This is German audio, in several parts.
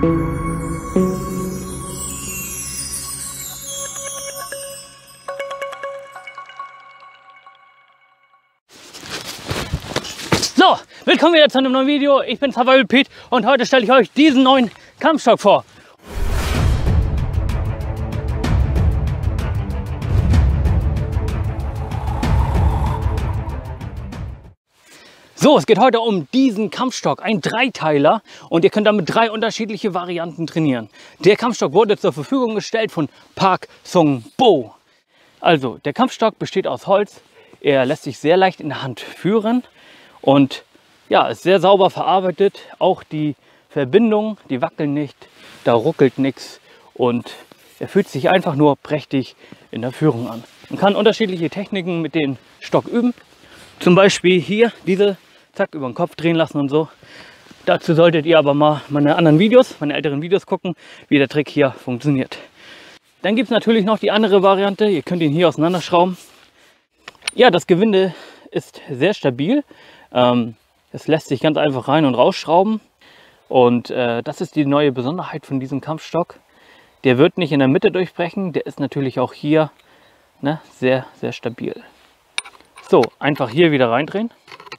So, willkommen wieder zu einem neuen Video. Ich bin Survival Pete und heute stelle ich euch diesen neuen Kampfstock vor. So, es geht heute um diesen Kampfstock, ein Dreiteiler, und ihr könnt damit 3 unterschiedliche Varianten trainieren. Der Kampfstock wurde zur Verfügung gestellt von Park Sung Bo. Also, der Kampfstock besteht aus Holz, er lässt sich sehr leicht in der Hand führen und ja, ist sehr sauber verarbeitet. Auch die Verbindungen, die wackeln nicht, da ruckelt nichts und er fühlt sich einfach nur prächtig in der Führung an. Man kann unterschiedliche Techniken mit dem Stock üben, zum Beispiel hier diese zack, über den Kopf drehen lassen und so. Dazu solltet ihr aber mal meine anderen Videos, meine älteren Videos gucken, wie der Trick hier funktioniert. Dann gibt es natürlich noch die andere Variante. Ihr könnt ihn hier auseinanderschrauben. Ja, das Gewinde ist sehr stabil. Es lässt sich ganz einfach rein und rausschrauben. Und das ist die neue Besonderheit von diesem Kampfstock. Der wird nicht in der Mitte durchbrechen. Der ist natürlich auch hier sehr, sehr stabil. So, einfach hier wieder reindrehen.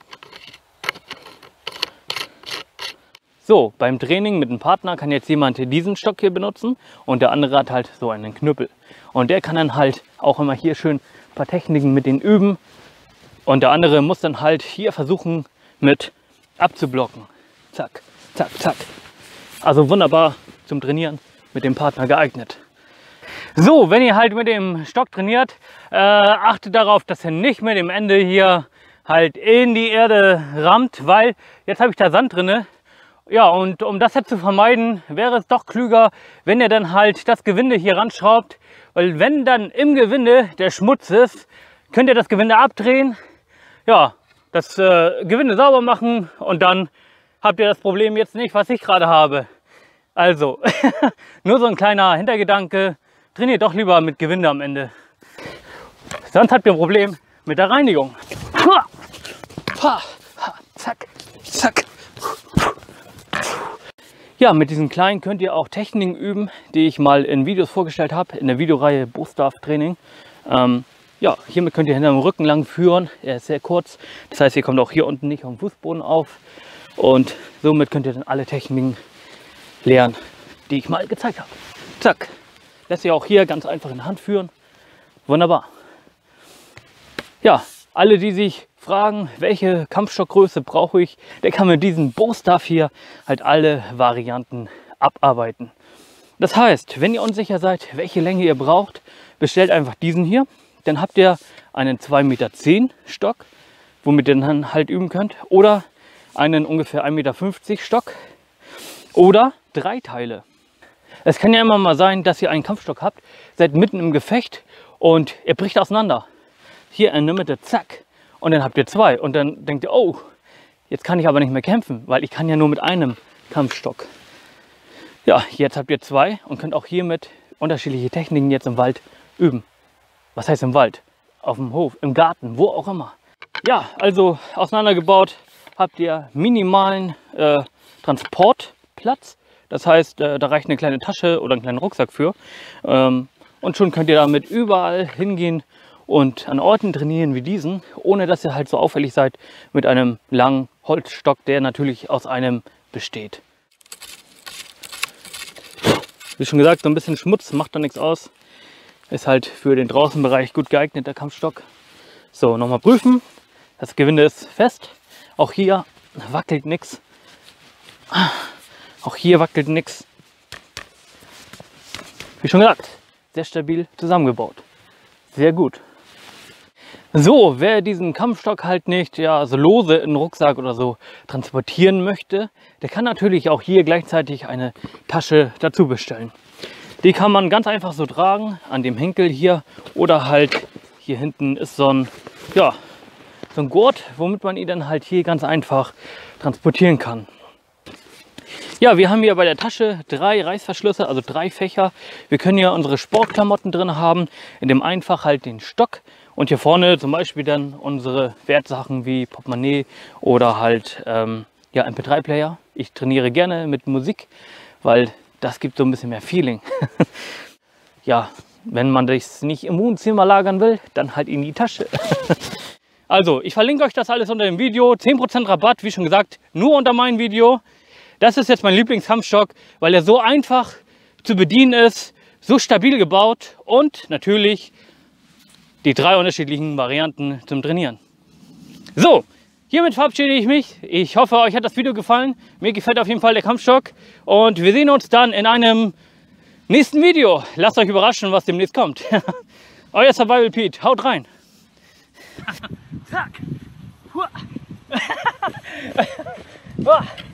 So, beim Training mit einem Partner kann jetzt jemand diesen Stock hier benutzen und der andere hat halt so einen Knüppel. Und der kann dann halt auch immer hier schön ein paar Techniken mit denen üben. Und der andere muss dann halt hier versuchen mit abzublocken. Zack, zack, zack. Also wunderbar zum Trainieren mit dem Partner geeignet. So, wenn ihr halt mit dem Stock trainiert, achtet darauf, dass ihr nicht mit dem Ende hier halt in die Erde rammt, weil jetzt habe ich da Sand drin. Ja, und um das jetzt zu vermeiden, wäre es doch klüger, wenn ihr dann halt das Gewinde hier ranschraubt. Weil wenn dann im Gewinde der Schmutz ist, könnt ihr das Gewinde abdrehen, ja, das Gewinde sauber machen und dann habt ihr das Problem jetzt nicht, was ich gerade habe. Also, nur so ein kleiner Hintergedanke, trainiert doch lieber mit Gewinde am Ende. Sonst habt ihr ein Problem mit der Reinigung. Zack, zack. Ja, mit diesen kleinen könnt ihr auch Techniken üben, die ich mal in Videos vorgestellt habe, in der Videoreihe Bo-Staff Training. Ja, hiermit könnt ihr hinter dem Rücken lang führen. Er ist sehr kurz, das heißt, ihr kommt auch hier unten nicht auf den Fußboden auf. Und somit könnt ihr dann alle Techniken lernen, die ich mal gezeigt habe. Zack, lässt sich auch hier ganz einfach in der Hand führen. Wunderbar. Ja, alle, die sich fragen, welche Kampfstockgröße brauche ich, der kann mit diesem Bo-Staff hier halt alle Varianten abarbeiten. Das heißt, wenn ihr unsicher seid, welche Länge ihr braucht, bestellt einfach diesen hier. Dann habt ihr einen 2,10 Meter Stock, womit ihr dann halt üben könnt. Oder einen ungefähr 1,50 Meter Stock. Oder 3 Teile. Es kann ja immer mal sein, dass ihr einen Kampfstock habt, seid mitten im Gefecht und er bricht auseinander. Hier in der Mitte, zack. Und dann habt ihr 2 und dann denkt ihr, oh, jetzt kann ich aber nicht mehr kämpfen, weil ich kann ja nur mit einem Kampfstock. Ja, jetzt habt ihr 2 und könnt auch hiermit unterschiedliche Techniken jetzt im Wald üben. Was heißt im Wald? Auf dem Hof, im Garten, wo auch immer. Ja, also auseinandergebaut habt ihr minimalen Transportplatz. Das heißt, da reicht eine kleine Tasche oder einen kleinen Rucksack für. Und schon könnt ihr damit überall hingehen und an Orten trainieren wie diesen, ohne dass ihr halt so auffällig seid mit einem langen Holzstock, der natürlich aus einem besteht. Wie schon gesagt, so ein bisschen Schmutz macht da nichts aus. Ist halt für den Draußenbereich gut geeignet, der Kampfstock. So, nochmal prüfen. Das Gewinde ist fest. Auch hier wackelt nichts. Auch hier wackelt nichts. Wie schon gesagt, sehr stabil zusammengebaut. Sehr gut. So, wer diesen Kampfstock halt nicht so lose in den Rucksack oder so transportieren möchte, der kann natürlich auch hier gleichzeitig eine Tasche dazu bestellen. Die kann man ganz einfach so tragen, an dem Henkel hier, oder halt hier hinten ist so ein Gurt, womit man ihn dann halt hier ganz einfach transportieren kann. Ja, wir haben hier bei der Tasche 3 Reißverschlüsse, also 3 Fächer. Wir können hier unsere Sportklamotten drin haben, in dem einen Fach halt den Stock und hier vorne zum Beispiel dann unsere Wertsachen wie Portemonnaie oder halt MP3-Player. Ich trainiere gerne mit Musik weil das gibt so ein bisschen mehr Feeling. Ja, wenn man das nicht im Wohnzimmer lagern will, dann halt in die Tasche. Also, ich verlinke euch das alles unter dem Video. 10% Rabatt, wie schon gesagt, nur unter meinem Video. Das ist jetzt mein Lieblingskampfstock, weil er so einfach zu bedienen ist, so stabil gebaut und natürlich die 3 unterschiedlichen Varianten zum Trainieren. So, hiermit verabschiede ich mich. Ich hoffe, euch hat das Video gefallen. Mir gefällt auf jeden Fall der Kampfstock. Und wir sehen uns dann in einem nächsten Video. Lasst euch überraschen, was demnächst kommt. Euer Survival Pete. Haut rein. Zack.